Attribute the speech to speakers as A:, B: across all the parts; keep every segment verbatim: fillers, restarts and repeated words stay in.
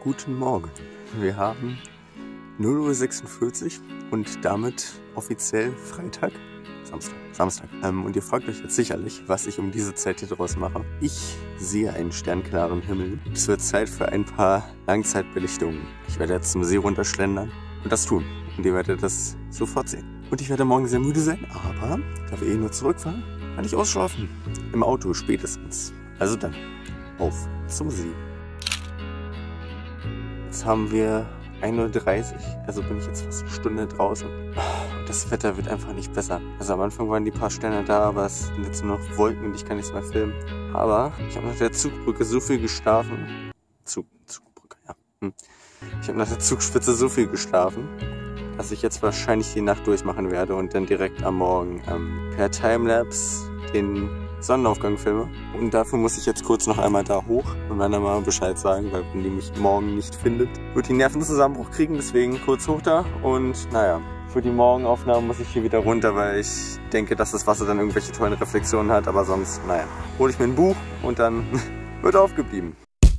A: Guten Morgen. Wir haben null Uhr sechsundvierzig und damit offiziell Freitag, Samstag, Samstag. Ähm, und ihr fragt euch jetzt sicherlich, was ich um diese Zeit hier draus mache. Ich sehe einen sternklaren Himmel. Es wird Zeit für ein paar Langzeitbelichtungen. Ich werde jetzt zum See runterschlendern und das tun. Und ihr werdet das sofort sehen. Und ich werde morgen sehr müde sein, aber da wir eh nur zurückfahren, kann ich ausschlafen. Im Auto spätestens. Also dann, auf zum See. Jetzt haben wir ein Uhr dreißig, also bin ich jetzt fast eine Stunde draußen. Das Wetter wird einfach nicht besser. Also am Anfang waren die paar Sterne da, aber es sind jetzt nur noch Wolken und ich kann nichts mehr filmen. Aber ich habe nach der Zugbrücke so viel geschlafen. Zug, Zugbrücke, ja. Hm. Ich habe nach der Zugspitze so viel geschlafen, dass ich jetzt wahrscheinlich die Nacht durchmachen werde und dann direkt am Morgen ähm, per Timelapse den Sonnenaufgang filme. Und dafür muss ich jetzt kurz noch einmal da hoch und dann mal Bescheid sagen, weil wenn die mich morgen nicht findet, wird die Nervenzusammenbruch kriegen, deswegen kurz hoch da. Und naja, für die Morgenaufnahmen muss ich hier wieder runter, weil ich denke, dass das Wasser dann irgendwelche tollen Reflexionen hat, aber sonst, naja, hole ich mir ein Buch und dann wird aufgeblieben.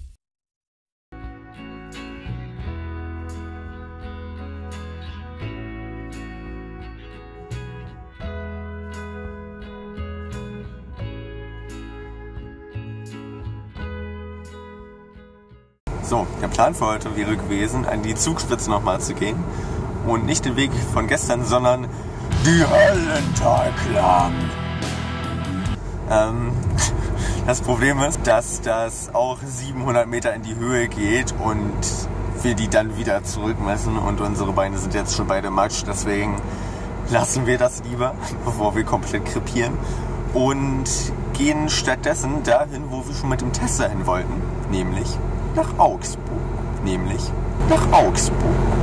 A: So, der Plan für heute wäre gewesen, an die Zugspitze nochmal zu gehen und nicht den Weg von gestern, sondern die Höllentag lang. Ähm, das Problem ist, dass das auch siebenhundert Meter in die Höhe geht und wir die dann wieder zurückmessen und unsere Beine sind jetzt schon beide matsch, deswegen lassen wir das lieber, bevor wir komplett krepieren und gehen stattdessen dahin, wo wir schon mit dem Tesla hin wollten, nämlich nach Augsburg. Nämlich nach Augsburg.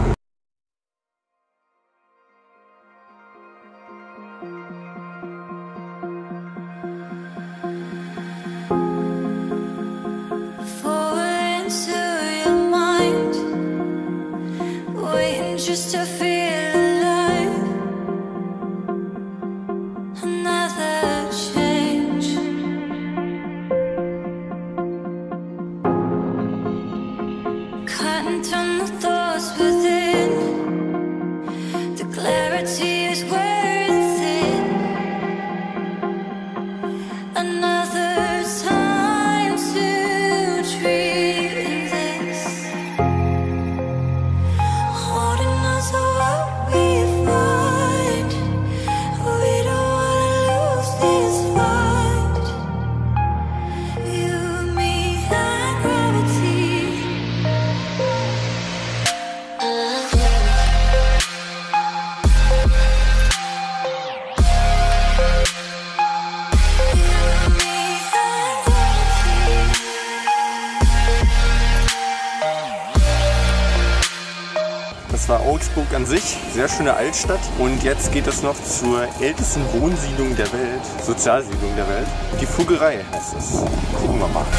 A: Das war Augsburg an sich, sehr schöne Altstadt. Und jetzt geht es noch zur ältesten Wohnsiedlung der Welt, Sozialsiedlung der Welt. Die Fuggerei heißt es. Gucken wir mal.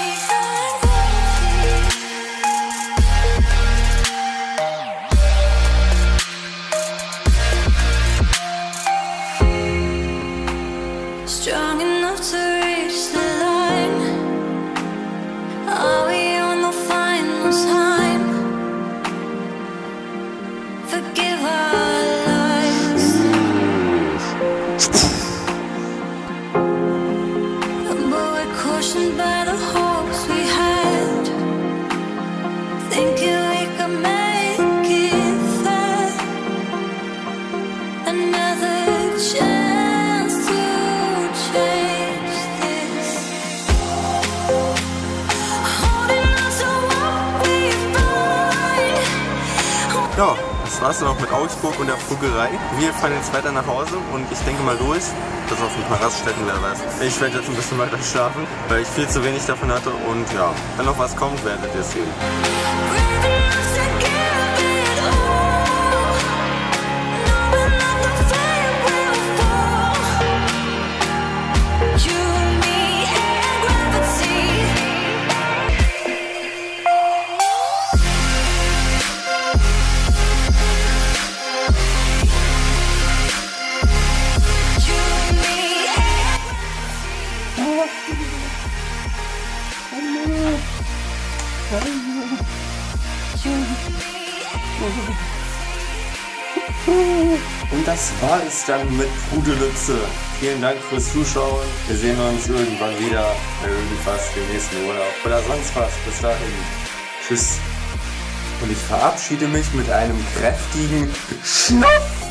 B: Strong enough to reach the line. Are we on the final time? Forgive our lives. But we're cautioned by the hopes we had, thinking we could make it fair. Another chance to change this. Holding on to what we find.
A: Ja, das war's dann auch mit Augsburg und der Fuggerei. Wir fahren jetzt weiter nach Hause und ich denke mal durch. Das auf ein paar Raststätten, wer weiß. Ich werde jetzt ein bisschen weiter schlafen, weil ich viel zu wenig davon hatte. Und ja, wenn noch was kommt, werdet ihr es sehen. Und das war es dann mit Pudelütze. Vielen Dank fürs Zuschauen. Wir sehen uns irgendwann wieder bei irgendwas, dem nächsten Urlaub oder sonst was. Bis dahin. Tschüss. Und ich verabschiede mich mit einem kräftigen Schnupf.